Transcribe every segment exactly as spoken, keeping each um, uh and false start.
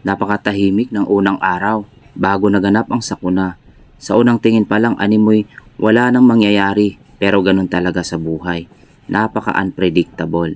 Napakatahimik ng unang araw bago naganap ang sakuna. Sa unang tingin pa lang animoy wala nang mangyayari, pero ganun talaga sa buhay. Napaka-unpredictable.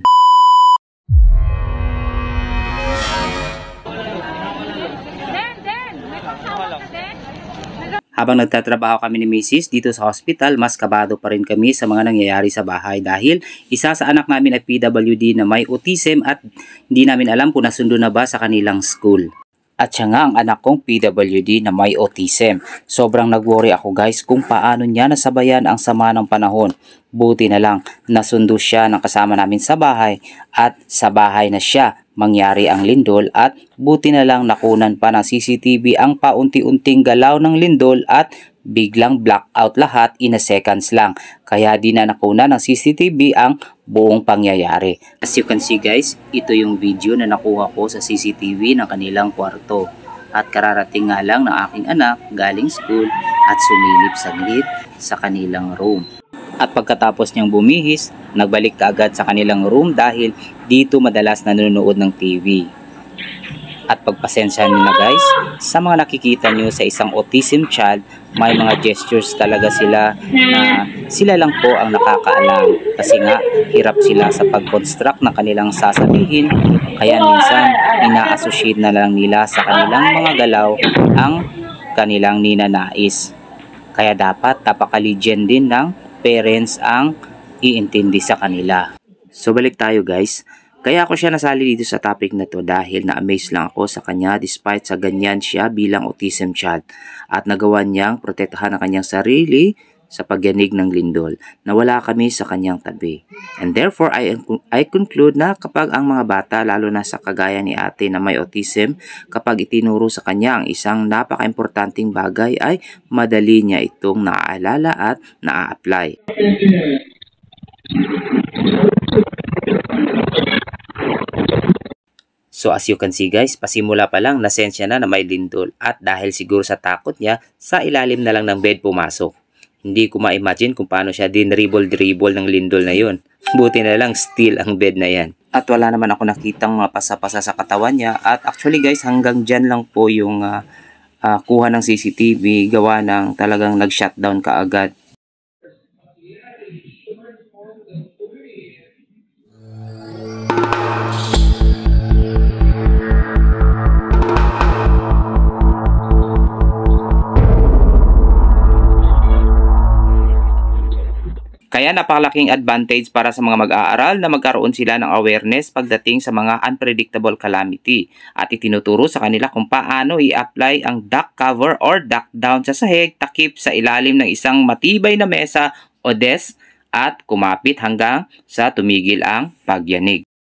Habang nagtatrabaho kami ni Missus dito sa hospital, mas kabado pa rin kami sa mga nangyayari sa bahay dahil isa sa anak namin ay P W D na may autism at hindi namin alam kung nasundo na ba sa kanilang school. At siya nga ang anak kong P W D na may autism. Sobrang nag-worry ako guys kung paano niya nasabayan ang sama ng panahon. Buti na lang nasundo siya ng kasama namin sa bahay at sa bahay na siya mangyari ang lindol at buti na lang nakunan pa ng C C T V ang paunti-unting galaw ng lindol at biglang blackout lahat in a seconds lang. Kaya di na nakunan ng C C T V ang buong pangyayari. As you can see guys, ito yung video na nakuha ko sa C C T V ng kanilang kwarto. At kararating nga lang ng aking anak galing school at sumilip saglit sa kanilang room. At pagkatapos niyang bumihis, nagbalik kaagad sa kanilang room dahil dito madalas nanonood ng T V. At pagpasensya niyo na guys, sa mga nakikita niyo sa isang autism child, may mga gestures talaga sila na sila lang po ang nakakaalam. Kasi nga, hirap sila sa pag-construct ng kanilang sasabihin, kaya minsan ina-associate na lang nila sa kanilang mga galaw ang kanilang ninanais. Kaya dapat napaka-legend din ng parents ang iintindi sa kanila. So balik tayo guys. Kaya ako siya nasali dito sa topic na to dahil na-amaze lang ako sa kanya despite sa ganyan siya bilang autism child. At nagawa niyang protektahan ang kanyang sarili sa pagyanig ng lindol na wala kami sa kanyang tabi. And therefore, I, I conclude na kapag ang mga bata, lalo na sa kagaya ni ate na may autism, kapag itinuro sa kanya ang isang napaka-importanting bagay ay madali niya itong naaalala at naa-apply. So as you can see guys, pasimula pa lang nasensya na na may lindol at dahil siguro sa takot niya, sa ilalim na lang ng bed pumasok. Hindi ko ma-imagine kung paano siya dinribble-dribble ng lindol na yun. Buti na lang steel ang bed na yan. At wala naman ako nakitang mga pasa-pasa sa katawan niya. At actually guys, hanggang dyan lang po yung uh, uh, kuha ng C C T V, gawa ng talagang nag-shutdown kaagad. Kaya napakalaking advantage para sa mga mag-aaral na magkaroon sila ng awareness pagdating sa mga unpredictable calamity at itinuturo sa kanila kung paano i-apply ang duck cover or duck down sa sahig, takip sa ilalim ng isang matibay na mesa o desk at kumapit hanggang sa tumigil ang pagyanig.